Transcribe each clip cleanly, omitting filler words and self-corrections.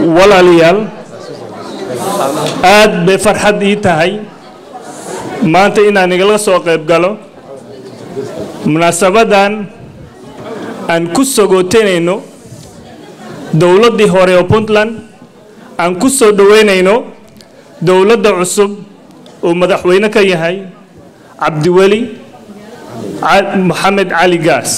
walaalyaal aad bay farxad ii tahay maanta inaan igala soo qayb galo munaasabadan aan ku sagootinayno dowladdii hore oo Puntland aan ku soo dhaweynayno dowladda cusub oo madaxweyne ka yahay Cabdiweli Maxamed Cali Gaas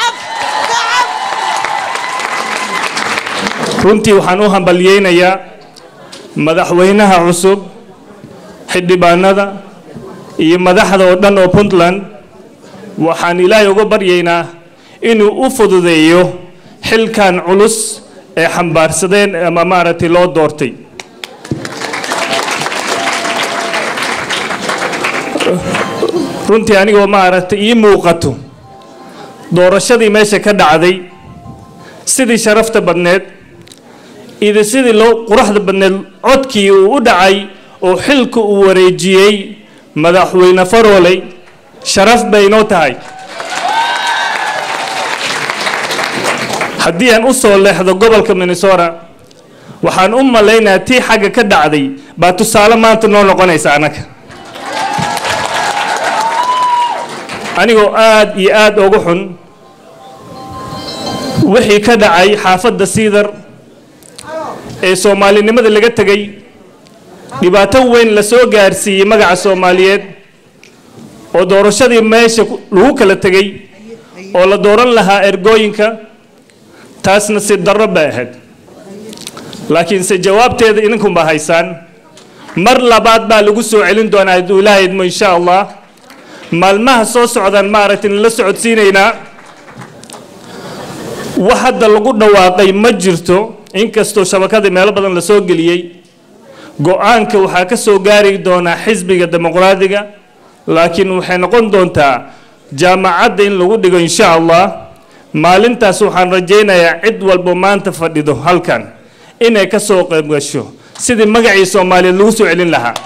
runtii waxaan u hambalyeeynaa madaxweynaha cusub xildhibaanada iyo madaxda oo dhan oo Puntland waxaan Ilaahay uga baryaynaa inuu u fududeeyo xilkan culus ee xambaarsadeen ama maaragtay loo doortay runtii anigoo maaragtay ii muuqato doorashadii meesha ka dhacday sidii sharafta badneed إذا سيد لو قرحة بدنا عدكي ودعي وحلك ورجيي مدحوين فرولي شرف بينوتاي حدي أن أوصل لهذا قبل كمنسورة وحن لينا تي حاجة كده عادي باتوسالة ما تنون قنيس عنك أنا قاد ياد وجحن وحي كده عي حافظ السيدر Soomaalinimada laga tagay dhibaato weyn la soo gaarsiiyay magaca Soomaaliyeed oo doorashadii meesha lagu kala tagay oo la dooran lahaa ergooyinka taasna si darro baahed laakiin se jawaabteeda idinku ba haysaan mar labaad baa lagu soo celin doonaa Ilaahay insha Allah maalmaha soo socdaan maaragtay la socodsiinayna waxda lagu dhawaaqay ma jirto inkastoo shabakada meel badan la soo galiyay go'aanka waxa ka soo gaari doona xisbiga dimuqraadiga laakiin waxay noqon doontaa jaamacadda in lagu dhigo insha Allah maalintaas waxaan rajaynayaa cid walba maanta fadhido halkan inay ka soo qayb gasho sidii magacii Soomaaliyeed lagu soo celin lahaa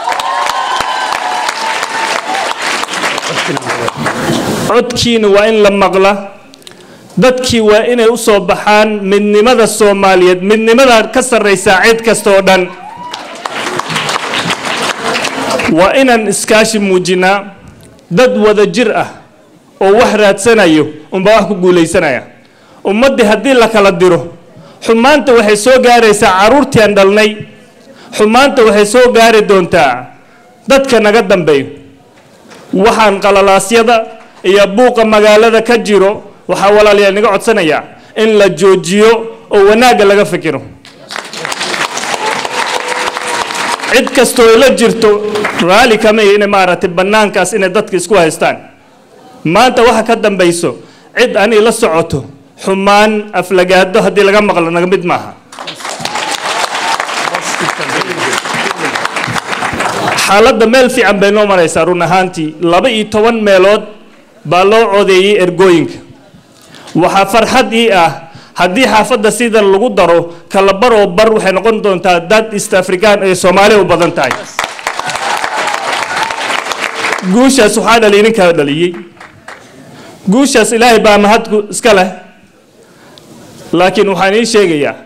codkiina waa in la maqla dadkii waa inay u soo baxaan midnimada Soomaaliyeed midnimada ka sarreysa cid kasta oo dhan waa inaan iskaashi muujinaa dad wada jir ah oo wax raadsanayo wax ku guuleysanaya ummadii hadii la kala diro xumaanta waxay soo gaaraysaa caruurtii aan dhalnay xumaanta waxay soo gaari doontaa dadka naga dambeeyo waxaan qalalaasyada iyo buuqa magaalada ka jiro waxa walaalayaal naga codsanaya in la joojiyo oo wanaaga laga fikiro cid kasto la jirto raali kama inay maaragtay banaankaas inay dadka isku haystaan maanta waxa ka dambayso cid ani la socoto xumaan aflagaado hadii laga maqlo naga mid maaha xaaladda meel fiican bay noo maraysaa run ahaantii 12 meelood baa loo codeeyay ergooyinka waxa farxad ii ah hadii xaafadda sida lagu daro kala baro bar waxay noqon doontaa dad East African ee Soomaaliya u badan tahay guushaas waxa dhalin ka dhaliyay guushaas Ilaahay baa mahad iska leh laakiin waxaan ii sheegayaa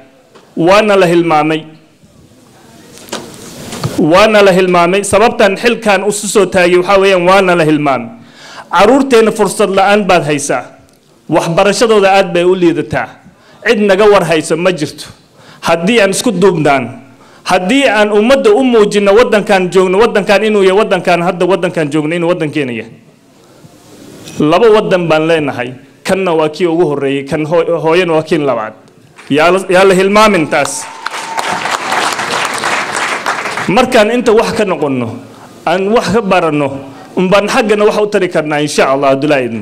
waana la hilmaamay sababtan xilkan u soo taagay waxa weeyaan waana la hilmaamay caruurteena fursad la'aan baad haysaa waxbarashadooda aad bay u liidataa cid naga war hayso ma jirto hadii aan isku duubnaan hadii aan ummadda u muujino wadankan joogno wadankan inuu yahay wadankan hadda wadankan joogno inuu wadankeena yahay laba wadan baan leenahay kanna waa kii ugu horeeyay kan hooyana waa kii labaad yaa la hilmaamin taas markaan inta wax ka noqono aan wax ka barano baan xaqana wax u tari karnaa insha Allah Abdullahi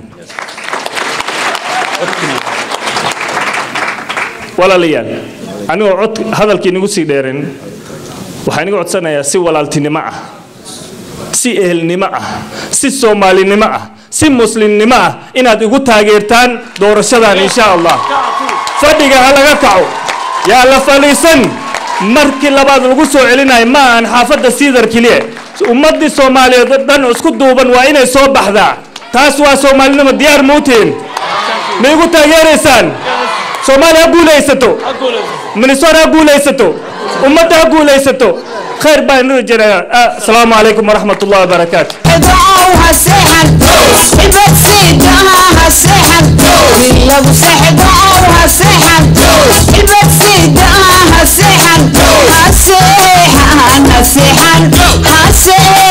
walaalayaal anigu cod hadalkii nagu sii dheerin waxaan iga codsanayaa si walaaltinimo ah si ehelnimo ah si Soomaalinimo ah si muslimnimo ah inaad igu taageertaan doorashadan insha Allah fadhiga laga kaco yaa la faliisan markii labaad lagu soo celinayo ma aan xaafadda Siidar kaliya ummadii Soomaaliyeed dhan isku duuban waa inay soo baxdaa taas waa Soomaalinimo diyaar muuteen ma igu taageeraysaan soomaaliya ha guulaysato minnesota ha guulaysato ummadda ha guulaysato خير بين رجال السلام عليكم ورحمة الله وبركاته ادعوها سحر ابد سيدها سحر لو سحدوها سحر ابد سيدها سحر هسحر هسحر